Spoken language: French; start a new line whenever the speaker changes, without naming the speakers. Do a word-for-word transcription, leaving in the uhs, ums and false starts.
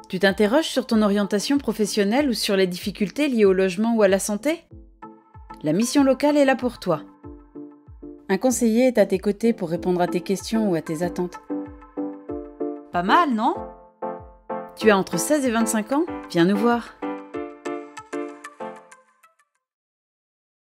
Tu t'interroges sur ton orientation professionnelle ou sur les difficultés liées au logement ou à la santé? La mission locale est là pour toi. Un conseiller est à tes côtés pour répondre à tes questions ou à tes attentes.
Pas mal, non?
Tu as entre seize et vingt-cinq ans? Viens nous voir.